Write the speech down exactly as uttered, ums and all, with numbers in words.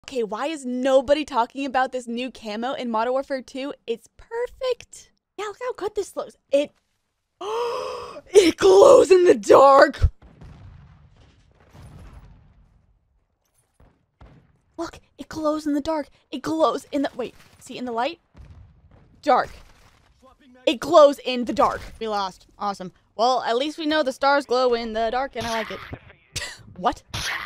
Okay, why is nobody talking about this new camo in Modern Warfare two? It's perfect. Yeah, look how good this looks. It, it glows in the dark. Look, it glows in the dark. It glows in the, wait, see in the light? Dark. It glows in the dark. We lost. Awesome. Well, at least we know the stars glow in the dark and I like it. What?